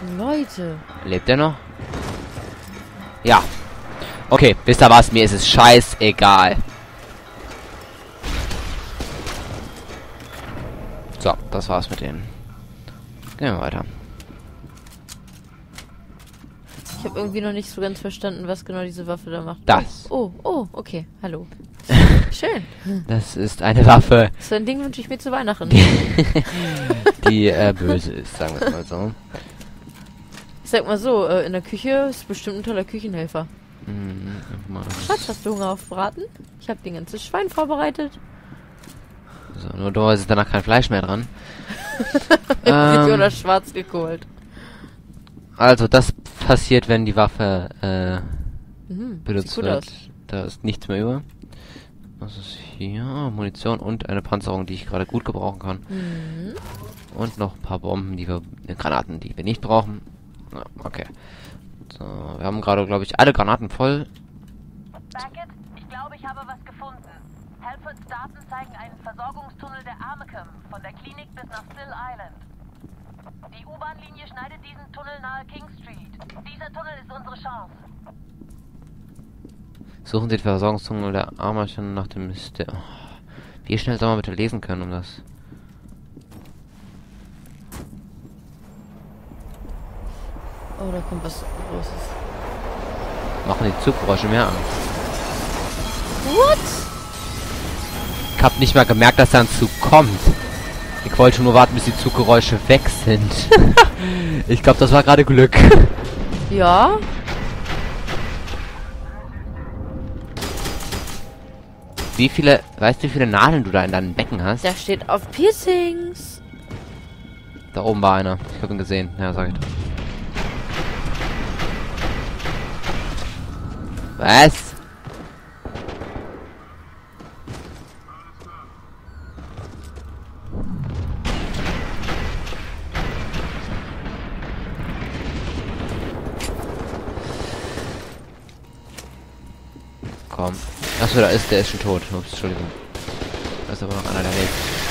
Leute. Lebt er noch? Ja. Okay, wisst ihr was? Mir ist es scheißegal. So, das war's mit denen. Gehen wir weiter. Ich habe irgendwie noch nicht so ganz verstanden, was genau diese Waffe da macht. Das. Oh, okay. Hallo. Schön. Das ist eine Waffe, So ein Ding wünsche ich mir zu Weihnachten. die böse ist, sagen wir es mal so. Ich sag mal so, in der Küche ist bestimmt ein toller Küchenhelfer. Schatz, hast du Hunger auf Braten? Ich habe den ganzen Schwein vorbereitet. So, nur da ist danach kein Fleisch mehr dran. Wird oder schwarz gekohlt. Also das passiert, wenn die Waffe benutzt sieht gut wird. aus. Da ist nichts mehr über. Was ist hier? Munition und eine Panzerung, die ich gerade gut gebrauchen kann. Und noch ein paar Bomben, Granaten, die wir nicht brauchen. Ja, okay. So, wir haben gerade, glaube ich, alle Granaten voll. Beckett, ich glaube, ich habe was gefunden. Halfords Daten zeigen einen Versorgungstunnel der Armachem von der Klinik bis nach Still Island. Die U-Bahn-Linie schneidet diesen Tunnel nahe King Street. Dieser Tunnel ist unsere Chance. Suchen Sie den Versorgungstunnel der Armachem nach dem Mist. Oh, wie schnell soll man bitte lesen können, um das? Oh, da kommt was Großes. Machen die Zuggeräusche mehr an. What? Ich hab nicht mal gemerkt, dass da ein Zug kommt. Ich wollte nur warten, bis die Zuggeräusche weg sind. Ich glaube, das war gerade Glück. Ja? Weißt du, wie viele Nadeln du da in deinem Becken hast? Da steht auf Piercings. Da oben war einer. Ich habe ihn gesehen. Ja, sag ich doch. Was? Komm. Achso, der ist schon tot. Ups, Entschuldigung. Da ist aber noch einer, der lebt.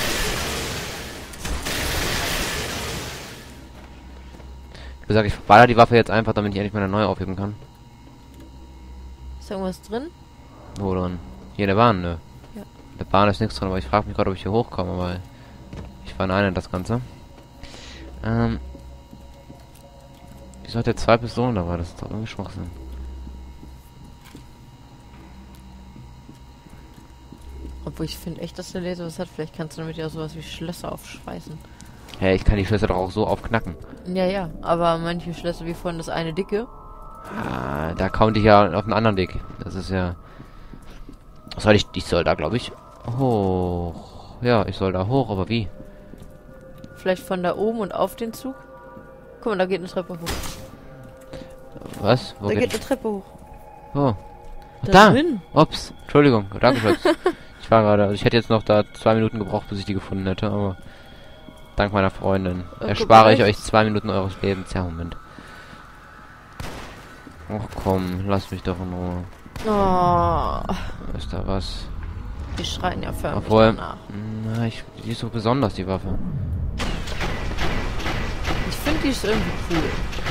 Ich sag, ich baller die Waffe jetzt einfach, damit ich endlich meine neue aufheben kann. Ist irgendwas drin? Wo denn? Hier in der Bahn, ne? Ja. In der Bahn ist nichts drin, aber ich frage mich gerade, ob ich hier hochkomme, weil ich verneine das Ganze. Wieso hat der 2 Pistolen dabei? Das ist doch irgendwie Schwachsinn. Obwohl ich finde echt, dass der Laser was hat. Vielleicht kannst du damit ja sowas wie Schlösser aufschweißen. Hey, ich kann die Schlösser doch auch so aufknacken. Ja, aber manche Schlösser wie vorhin das eine dicke. Ah, da konnte ich ja auf einen anderen Weg. Das ist ja... Was soll ich soll da, glaube ich, hoch. Ja, ich soll da hoch, aber wie? Vielleicht von da oben und auf den Zug. Guck mal, da geht eine Treppe hoch. Was? Wo Da geht eine Treppe hoch. Oh. Ach, Da da! drin. Ups, Entschuldigung, danke Schatz. Ich war gerade, also ich hätte jetzt noch da 2 Minuten gebraucht, bis ich die gefunden hätte, aber dank meiner Freundin erspare ich euch 2 Minuten eures Lebens. Ja, Moment. Ach komm, lasst mich doch in Ruhe. Oh, Ist da was? die schreien ja förmlich Obwohl, danach. na, die ist so besonders, die Waffe. Ich finde, die ist irgendwie cool.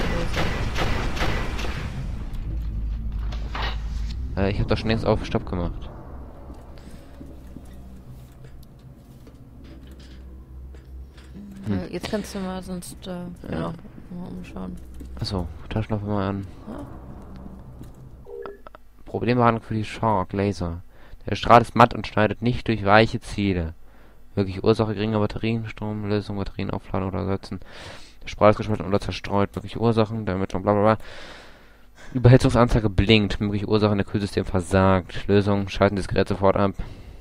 Ich habe doch schon längst auf Stopp gemacht. Jetzt kannst du mal sonst, genau, mal umschauen. Achso, Taschenlampe mal an. Ja. Problembehandlung für die Shark Laser. Der Strahl ist matt und schneidet nicht durch weiche Ziele. Mögliche Ursache geringer Batterienstrom, Lösung, Batterien aufladen oder ersetzen. Der Strahl ist geschmolzen oder zerstreut. Mögliche Ursachen, der Ermittlung, bla bla bla. Überhitzungsanzeige blinkt. Mögliche Ursachen, der Kühlsystem versagt. Lösung, schalten das Gerät sofort ab.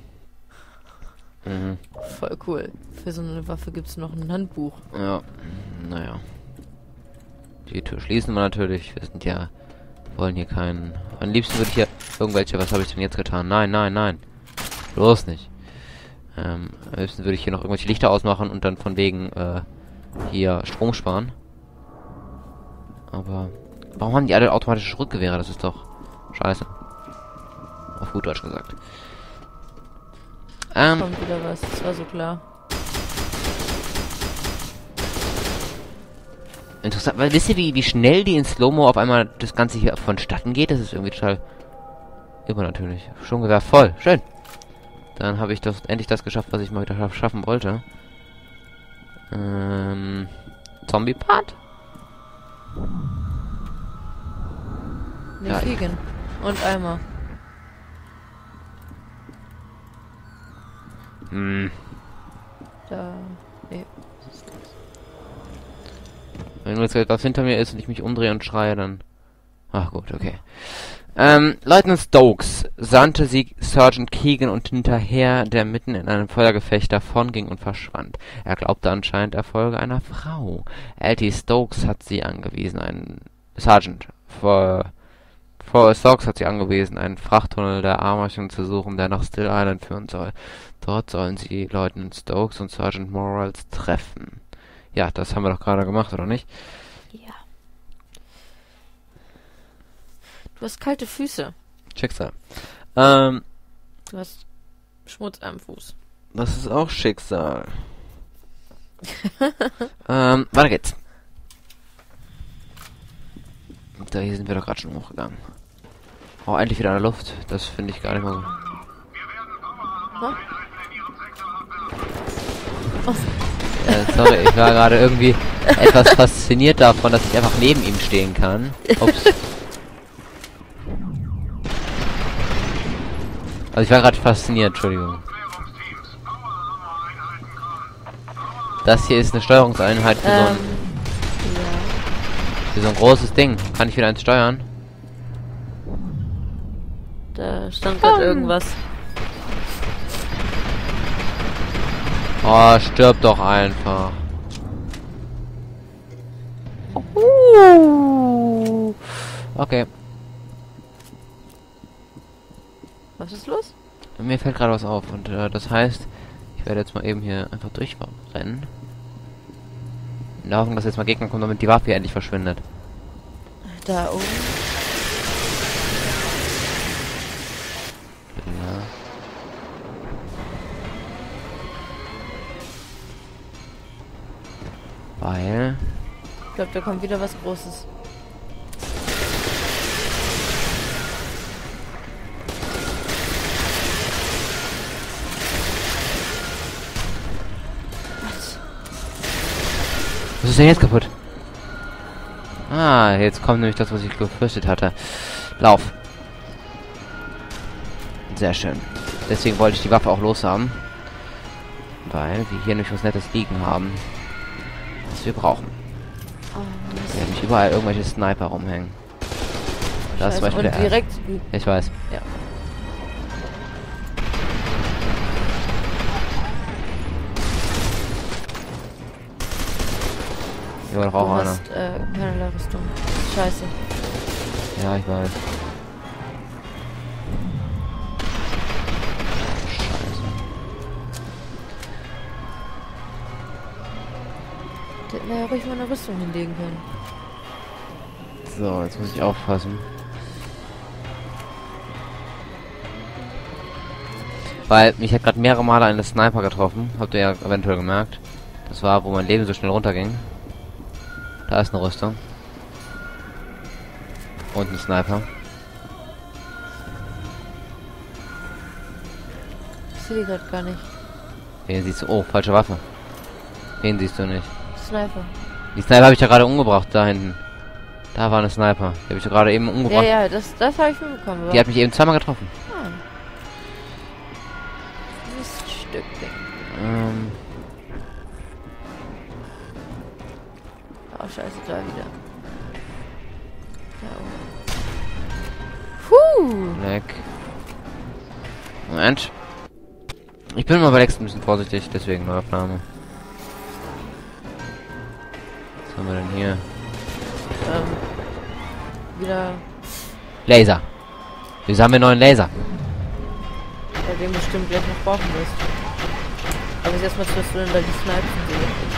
Mhm. Voll cool. Für so eine Waffe gibt es noch ein Handbuch. Ja, naja. Die Tür schließen wir natürlich. Wir sind ja... wollen hier keinen... Am liebsten würde ich hier... Irgendwelche... Was habe ich denn jetzt getan? Nein, nein, nein. Bloß nicht. Am liebsten würde ich hier noch irgendwelche Lichter ausmachen und dann von wegen, hier Strom sparen. Aber... Warum haben die alle automatische Schrotgewehre? Das ist doch... Scheiße. Auf gut Deutsch gesagt. Kommt wieder was, das war so klar. Interessant, weil wisst ihr, wie schnell die in Slow-Mo auf einmal das Ganze hier vonstatten geht? Das ist irgendwie total übernatürlich. Sturmgewehr voll. Schön. Dann habe ich doch endlich das geschafft, was ich mal wieder schaffen wollte. Zombie-Part? Ne, Ja, Fliegen. Und Eimer. Da. Nee. Wenn jetzt etwas hinter mir ist und ich mich umdrehe und schreie, dann... Ach gut, okay. Leutnant Stokes sandte sie Sergeant Keegan und hinterher, der mitten in einem Feuergefecht davonging und verschwand. Er glaubte anscheinend Erfolge einer Frau. L.T. Stokes hat sie angewiesen, einen Stokes hat sie angewiesen, einen Frachttunnel der Amerchen zu suchen, der nach Still Island führen soll. Dort sollen sie Leutnant Stokes und Sergeant Morales treffen. Ja, das haben wir doch gerade gemacht, oder nicht? Ja. Du hast kalte Füße. Schicksal. Du hast Schmutz am Fuß. Das ist auch Schicksal. Weiter geht's. Da hier sind wir doch gerade schon hochgegangen. Oh, endlich wieder in der Luft. Das finde ich gar nicht mal gut. Sorry, ich war gerade irgendwie etwas fasziniert davon, dass ich einfach neben ihm stehen kann. Ups. Also ich war gerade fasziniert, Entschuldigung. Das hier ist eine Steuerungseinheit für so ein großes Ding. Kann ich wieder eins steuern? Da stand gerade irgendwas. Oh, stirb doch einfach. Okay. Was ist los? Mir fällt gerade was auf und das heißt, ich werde jetzt mal eben hier einfach durchrennen. In der Hoffnung, dass jetzt mal Gegner kommen, damit die Waffe hier endlich verschwindet. Da oben. Ja. Weil... Ich glaube, da kommt wieder was Großes. Was ist denn jetzt kaputt? Ah, jetzt kommt nämlich das, was ich gefürchtet hatte. Lauf. Sehr schön. Deswegen wollte ich die Waffe auch loshaben. Weil wir hier nämlich was Nettes liegen haben. Was wir brauchen. Oh, Wir haben nicht überall irgendwelche Sniper rumhängen. Das ist zum Beispiel und direkt. Ich weiß. Ja. Hier war doch auch Du einer. hast keinerlei Rüstung. Scheiße. Ja, ich weiß. Scheiße. Der hätte mir ja ruhig mal eine Rüstung hinlegen können. So, jetzt muss ich aufpassen. Weil mich hat gerade mehrere Male eine Sniper getroffen. Habt ihr ja eventuell gemerkt. Das war, wo mein Leben so schnell runterging. Da ist eine Rüstung. Und ein Sniper. Ich sehe die gerade gar nicht. Den siehst du. Oh, falsche Waffe. Den siehst du nicht. Sniper. Die Sniper habe ich ja gerade umgebracht, da hinten. Da war eine Sniper. Die habe ich ja gerade eben umgebracht. Ja, ja, das habe ich mitbekommen. Die hat mich eben zweimal getroffen. Ah. Miststück. Oh, scheiße, da wieder. Da oben. Leck. Moment. Ich bin mal bei Lex ein bisschen vorsichtig, deswegen Neuaufnahme. Was haben wir denn hier? Wieder. Laser. Wieso haben wir neuen Laser? Ja, den bestimmt gleich noch brauchen wirst. Aber jetzt erstmal zu denn da die Snipes sehe.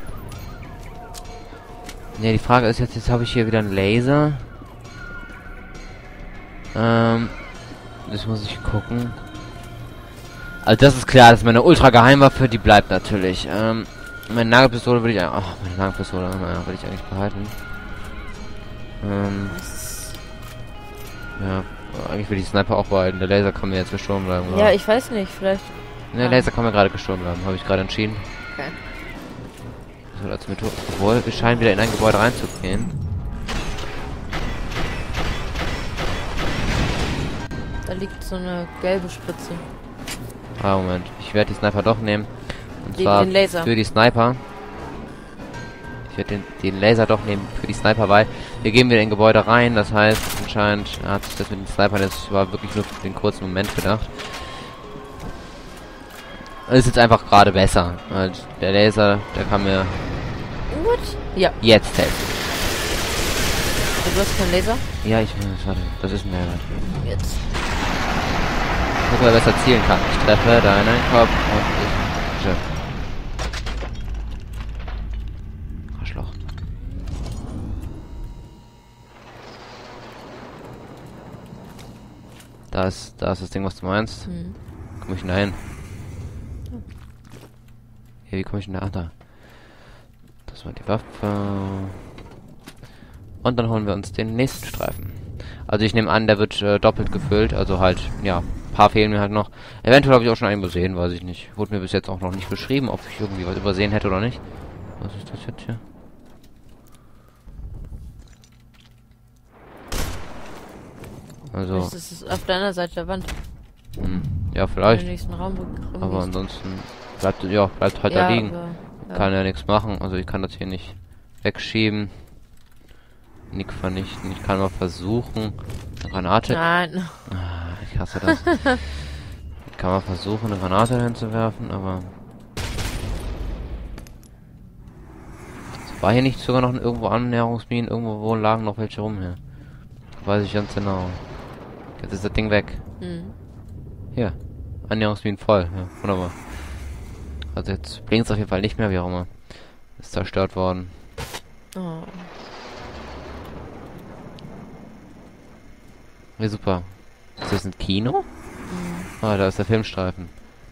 Ja, die Frage ist jetzt habe ich hier wieder einen Laser. Das muss ich gucken. Also das ist klar, das ist meine ultra Geheimwaffe, die bleibt natürlich. Meine Nagelpistole würde ich... meine Nagelpistole, naja, würde ich eigentlich behalten. Ja, eigentlich will ich Sniper auch behalten. Der Laser kann mir jetzt gestorben bleiben. Ja, ich weiß nicht, vielleicht... Ne, der Laser kann mir gerade gestorben bleiben, habe ich gerade entschieden. Okay. Das wird als Methode... Obwohl, wir scheinen wieder in ein Gebäude reinzugehen. Da liegt so eine gelbe Spritze. Moment. Ich werde die Sniper doch nehmen. Und Gegen zwar den Laser. für die Sniper. Ich werde den Laser doch nehmen für die Sniper, weil wir gehen wieder in Gebäude rein. Das heißt, anscheinend hat sich das mit den Sniper, das war wirklich nur für den kurzen Moment gedacht. Es ist jetzt einfach gerade besser. Also der Laser, der kann mir What? Ja. jetzt helfen. Du hast keinen Laser? Ja, warte, das ist ein Mehrwert. Jetzt. Guck mal, besser zielen kann. Ich treffe deinen Kopf und ich... Schön. Arschloch. Da ist das Ding, was du meinst. Hm. Komm ich denn da hin? Hier, wie komme ich denn da? Ah, da. Das war die Waffe. Und dann holen wir uns den nächsten Streifen. Also ich nehme an, der wird doppelt gefüllt. Also halt, ja, ein paar fehlen mir halt noch. Eventuell habe ich auch schon einen übersehen, weiß ich nicht. Wurde mir bis jetzt auch noch nicht beschrieben, ob ich irgendwie was übersehen hätte oder nicht. Was ist das jetzt hier? Also... Das ist auf deiner Seite der Wand. Ja, In vielleicht. den nächsten Raum. Aber ansonsten bleibt halt da liegen. Kann ja nichts machen. Also ich kann das hier nicht wegschieben. Nick vernichten. Ich kann mal versuchen. Eine Granate. Nein. Ich hasse das. Ich kann mal versuchen, eine Granate hinzuwerfen, aber... War hier nicht sogar noch irgendwo Annäherungsminen? Irgendwo wo lagen noch welche rum hier? Weiß ich ganz genau. Jetzt ist das Ding weg. Hier. Annäherungsminen voll. Ja, wunderbar. Also jetzt blinkt es auf jeden Fall nicht mehr, wie auch immer. Ist zerstört worden. Oh. Ja, super. Ist das ein Kino? Ah, da ist der Filmstreifen.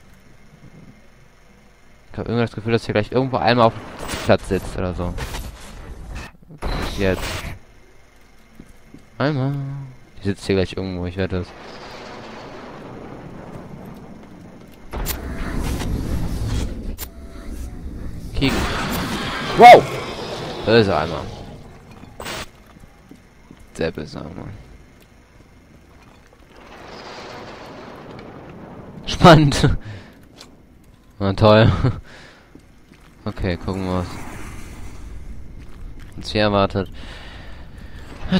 Ich habe irgendwie das Gefühl, dass hier gleich irgendwo einmal auf dem Platz sitzt oder so. Jetzt. Einmal. Die sitzt hier gleich irgendwo, ich werde das. Kicken. Wow! Böse einmal. Sehr böse einmal. Spannend. Na toll. Okay, gucken wir was uns hier erwartet. Wir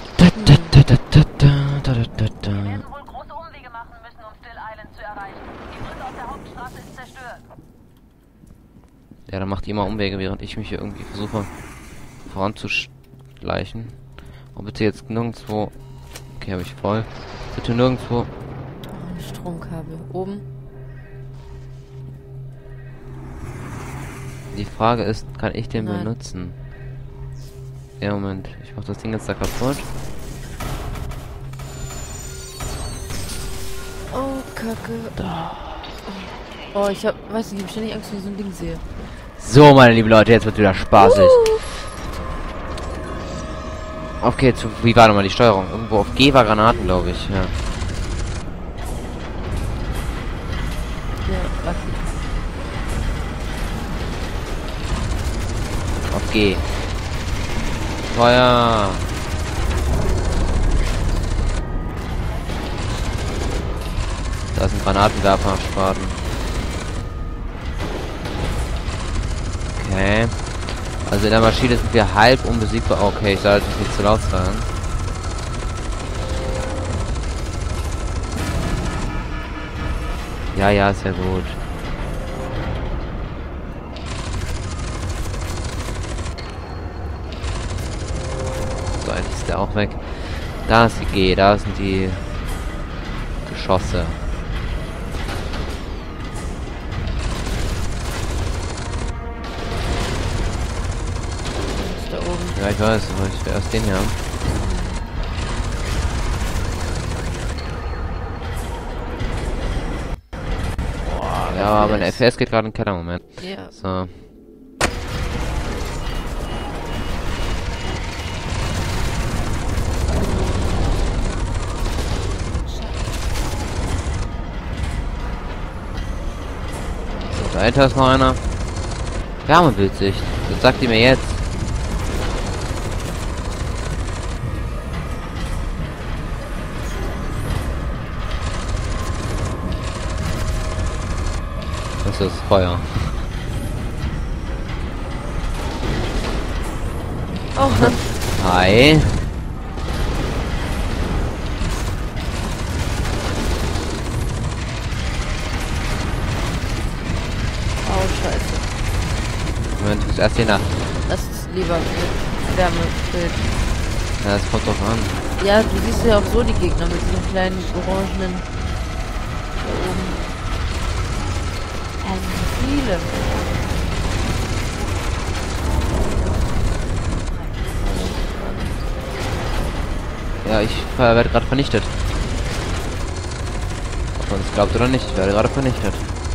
werden wohl große Umwege machen müssen, um Still Island zu erreichen. Die Brücke auf der Hauptstraße ist zerstört. Ja, dann macht ihr mal Umwege, während ich mich hier irgendwie versuche voranzuschleichen. Und bitte jetzt nirgendwo... Okay, habe ich voll. Bitte nirgendwo... Ein Stromkabel. Oben. Die Frage ist, kann ich den Nein. benutzen? Ja, Moment. Ich mach das Ding jetzt da kaputt. Oh, Kacke. Oh, weiß nicht, ich hab ständig Angst, wenn ich so ein Ding sehe. So, meine lieben Leute, jetzt wird wieder spaßig. Okay, wie war nochmal die Steuerung? Irgendwo auf G war Granaten, glaube ich. Ja. Ja, warte. Auf G. Feuer! Da ist ein Granatenwerfer am Spaten. Okay. Also in der Maschine sind wir halb unbesiegbar. Okay, ich sollte nicht zu laut sein. Ja, ja, ist ja gut. So, eigentlich ist der auch weg. Da ist die G, da sind die Geschosse. Ist da oben. Ja, ich weiß, aber ich will erst den hier haben. Ja, aber mein FPS geht gerade in den Keller, Moment. Ja. So. Dahinter ist noch einer. Wärmebildsicht. Das sagt die mir jetzt. Das ist Feuer. Oh. Hi. Scheiße. Moment, ist erst die Nacht. Das ist lieber mit Wärmebild. Ja, das kommt doch an. Ja, du siehst ja auch so die Gegner mit diesen kleinen orangenen da oben. Viele. Ja, ich werde gerade vernichtet. Ob man es glaubt oder nicht, ich werde gerade vernichtet.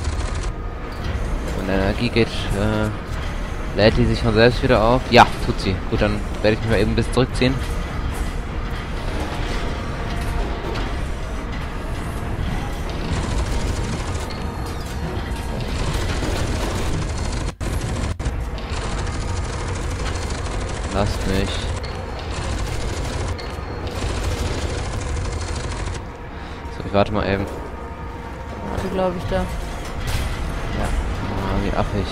Und Energie geht, lädt die sich von selbst wieder auf? Ja, tut sie. Gut, dann werde ich mich mal eben ein bisschen zurückziehen. Lasst mich. So, ich warte mal eben. Warte, glaube ich, da. Ja. Ah, wie affig.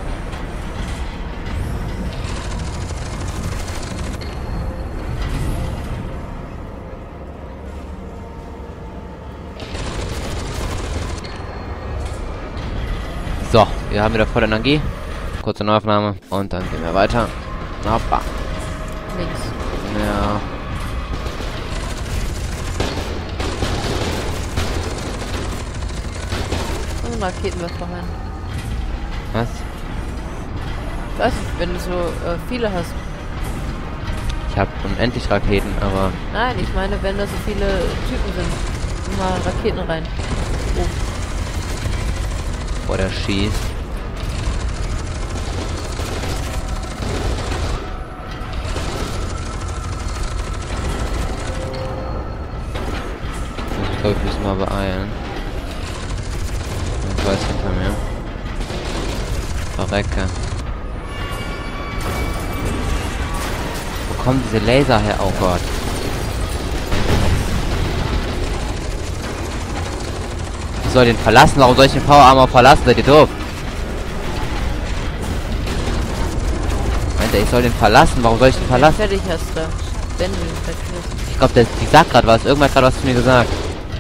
So, wir haben wieder volle Energie. Kurze Neuaufnahme. Und dann gehen wir weiter. Hoppa. Links. Ja. Und Raketenwerfer rein. Was? Ich weiß nicht, wenn du so viele hast. Ich habe unendlich Raketen, aber... Nein, ich meine, wenn da so viele Typen sind. Mal Raketen rein. Oh. Boah, der schießt. Ich glaube, ich muss mal beeilen. Ich weiß hinter mir. Verrecke. Wo kommen diese Laser her? Oh Gott. Ich soll den verlassen? Warum soll ich den Power Armor verlassen? Seid ihr doof? Meint er, ich soll den verlassen? Warum soll ich den verlassen? Fertig hast du. Wenn du ihn fertig hast. Ich glaube, die sagt gerade was. Irgendwann hat gerade was zu mir gesagt.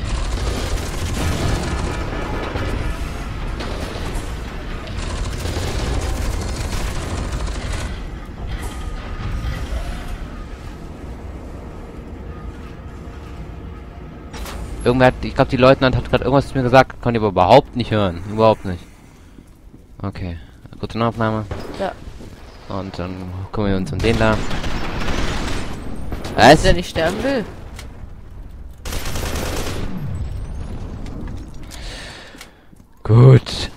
Ich glaube, die Leutnant hat gerade irgendwas zu mir gesagt, konnte ich aber überhaupt nicht hören. Überhaupt nicht. Okay. Gute Aufnahme. Ja. Und dann kümmern wir uns um den da. Was? Der nicht sterben will. Gut.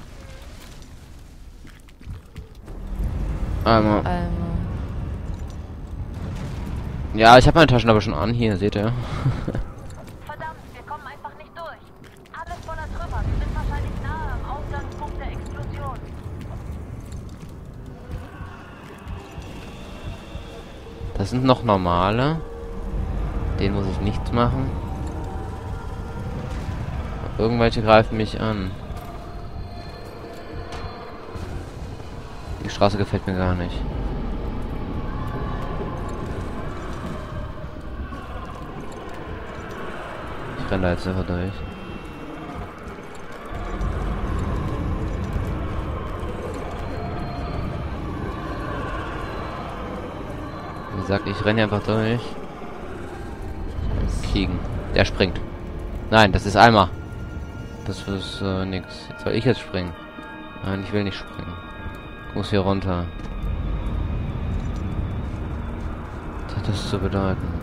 Einmal. Ja, ich habe meine Taschen aber schon an. Hier, seht ihr. Verdammt, wir kommen einfach nicht durch. Alles voller Trümmer. Wir sind wahrscheinlich nahe am Ausgangspunkt der Explosion. Das sind noch normale. Den muss ich nichts machen. Irgendwelche greifen mich an. Die Straße gefällt mir gar nicht. Ich renne da jetzt einfach durch. Wie gesagt, ich renne einfach durch. Kiegen. Der springt. Nein, das ist Alma. Das ist nix. Jetzt soll ich jetzt springen. Nein, ich will nicht springen. Ich muss hier runter. Was hat das zu bedeuten?